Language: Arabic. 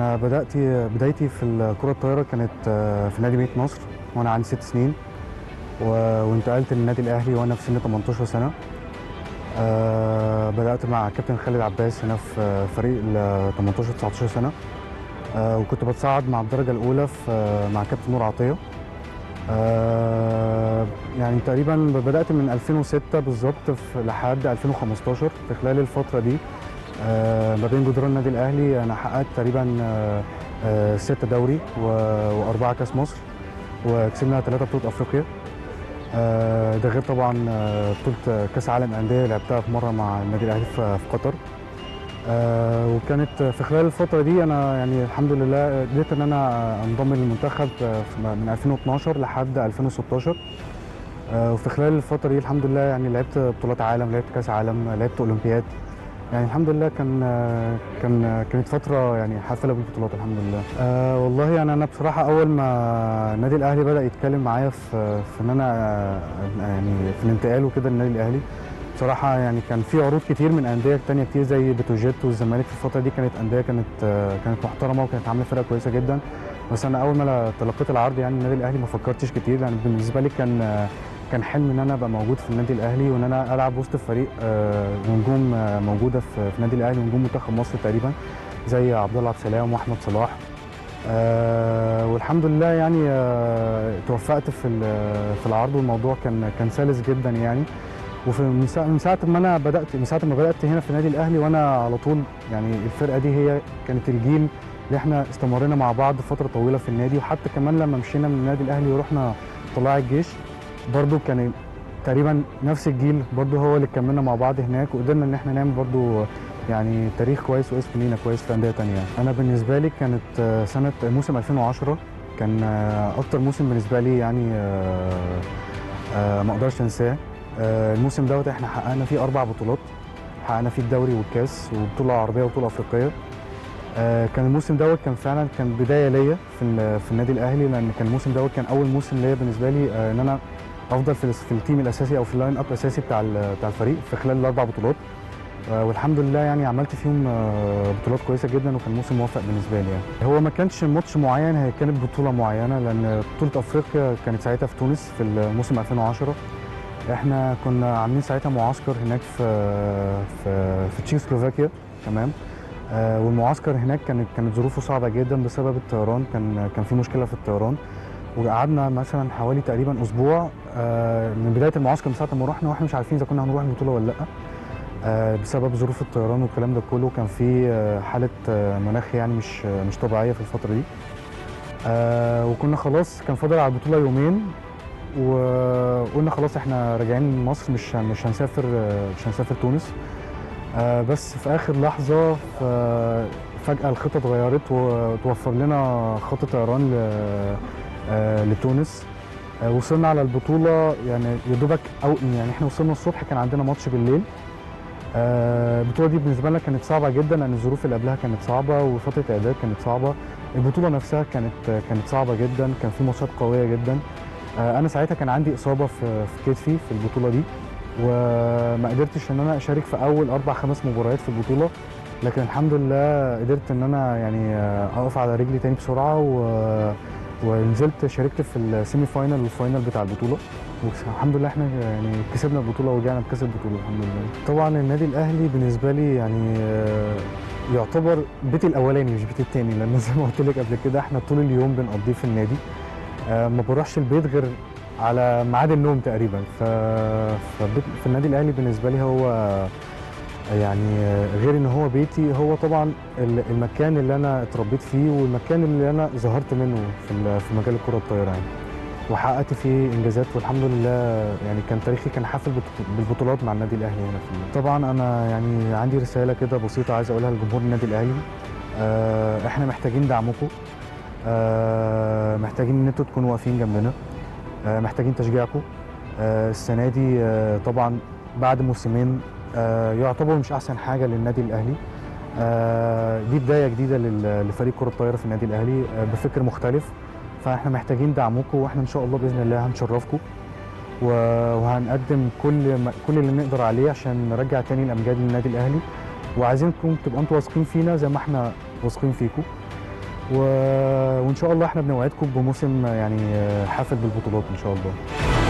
أنا بدايتي في كرة الطايرة كانت في نادي مدينة نصر وأنا عندي 6 سنين، وانتقلت للنادي الأهلي وأنا في سن 18 سنة. بدأت مع كابتن خالد عباس هنا في فريق ال 18 19 سنة. وكنت بتصعد مع الدرجة الأولى مع كابتن نور عطية. يعني تقريبا بدأت من 2006 بالظبط لحد 2015. في خلال الفترة دي ما بين جدران النادي الأهلي أنا حققت تقريبا 6 دوري و4 كأس مصر، وكسبنا 3 بطولة أفريقيا. ده غير طبعا بطولة كأس عالم أندية لعبتها في مرة مع النادي الأهلي في قطر. وكانت في خلال الفترة دي أنا يعني الحمد لله قدرت إن أنا أنضم للمنتخب من 2012 لحد 2016. وفي خلال الفترة دي الحمد لله يعني لعبت بطولات عالم، لعبت كأس عالم، لعبت أولمبياد. يعني الحمد لله كانت فترة يعني حافلة بالبطولات الحمد لله. والله يعني أنا بصراحة أول ما النادي الأهلي بدأ يتكلم معايا في إن أنا يعني في الانتقال وكده للنادي الأهلي، بصراحة يعني كان في عروض كتير من أندية تانية كتير زي بتروجيت والزمالك. في الفترة دي كانت أندية كانت محترمة وكانت عاملة فرقة كويسة جدا. بس أنا أول ما تلقيت العرض يعني النادي الأهلي ما فكرتش كتير، لأن بالنسبة لي كان حلم ان انا ابقى موجود في النادي الاهلي وان انا العب وسط فريق ونجوم موجوده في النادي الاهلي، ونجوم منتخب مصر تقريبا زي عبد الله عبد السلام واحمد صلاح. والحمد لله يعني توفقت في العرض، والموضوع كان سلس جدا يعني. من ساعه ما بدات هنا في النادي الاهلي وانا على طول يعني الفرقه دي هي كانت الجيل اللي احنا استمرينا مع بعض فتره طويله في النادي. وحتى كمان لما مشينا من النادي الاهلي ورحنا طلائع الجيش برضو كان تقريبا نفس الجيل برضو هو اللي كملنا مع بعض هناك، وقدرنا ان احنا نعمل برضو يعني تاريخ كويس واسم لينا كويس في انديه تانيه. انا بالنسبه لي كانت سنه موسم 2010 كان اكتر موسم بالنسبه لي يعني ما اقدرش انساه. الموسم دوت احنا حققنا فيه 4 بطولات، حققنا فيه الدوري والكاس وبطوله عربيه وبطوله افريقيه. كان الموسم دوت كان بدايه ليا في النادي الاهلي، لان كان الموسم دوت كان اول موسم ليا بالنسبه لي ان انا افضل في التيم الاساسي او في اللاين اب الاساسي بتاع الفريق في خلال ال4 بطولات. والحمد لله يعني عملت فيهم بطولات كويسه جدا، وكان موسم موفق بالنسبه لي يعني. هو ما كانش ماتش معين، هي كانت بطوله معينه، لان بطوله افريقيا كانت ساعتها في تونس في الموسم 2010. احنا كنا عاملين ساعتها معسكر هناك في تشيكوسلوفاكيا. تمام. والمعسكر هناك كانت ظروفه صعبه جدا بسبب الطيران، كان في مشكله في الطيران. وقعدنا مثلا حوالي تقريبا اسبوع من بدايه المعسكر، من ساعه ما رحنا واحنا مش عارفين اذا كنا هنروح البطوله ولا لا، بسبب ظروف الطيران والكلام ده كله. كان في حاله مناخ يعني مش طبيعيه في الفتره دي. وكنا خلاص كان فاضل على البطوله يومين، وقلنا خلاص احنا راجعين مصر، مش هنسافر تونس. بس في اخر لحظه فجاه الخطه اتغيرت وتوفر لنا خط طيران لتونس. وصلنا على البطوله يعني يا دوبك، او يعني احنا وصلنا الصبح كان عندنا ماتش بالليل. البطوله دي بالنسبه لنا كانت صعبه جدا، لان الظروف اللي قبلها كانت صعبه وفتره الاعداد كانت صعبه. البطوله نفسها كانت صعبه جدا، كان في ماتشات قويه جدا. انا ساعتها كان عندي اصابه في كتفي في البطوله دي، وما قدرتش ان انا اشارك في اول 4 5 مباريات في البطوله. لكن الحمد لله قدرت ان انا يعني اقف على رجلي تاني بسرعه، ونزلت شاركت في السيمي فاينل والفاينل بتاع البطوله. والحمد لله احنا يعني كسبنا البطوله ورجعنا بكاس البطوله الحمد لله. طبعا النادي الاهلي بالنسبه لي يعني يعتبر بيتي الاولاني مش بيتي الثاني، لان زي ما قلت لك قبل كده احنا طول اليوم بنقضيه في النادي. ما بروحش البيت غير على ميعاد النوم تقريبا. في النادي الاهلي بالنسبه لي هو يعني غير ان هو بيتي، هو طبعا المكان اللي انا اتربيت فيه والمكان اللي انا ظهرت منه في مجال الكره الطايره يعني، وحققت فيه انجازات والحمد لله. يعني كان تاريخي كان حافل بالبطولات مع النادي الاهلي هنا طبعا انا يعني عندي رساله كده بسيطه عايز اقولها لجمهور النادي الاهلي. احنا محتاجين دعمكم، محتاجين ان انتوا تكونوا واقفين جنبنا، محتاجين تشجيعكم. السنه دي طبعا بعد موسمين يعتبر مش احسن حاجه للنادي الاهلي. دي بدايه جديده لفريق كره الطايره في النادي الاهلي بفكر مختلف. فاحنا محتاجين دعمكم، واحنا ان شاء الله باذن الله هنشرفكم وهنقدم كل اللي نقدر عليه عشان نرجع تاني الامجاد للنادي الاهلي. وعايزينكم تبقوا انتوا واثقين فينا زي ما احنا واثقين فيكم. وان شاء الله احنا بنوعدكم بموسم يعني حافل بالبطولات ان شاء الله.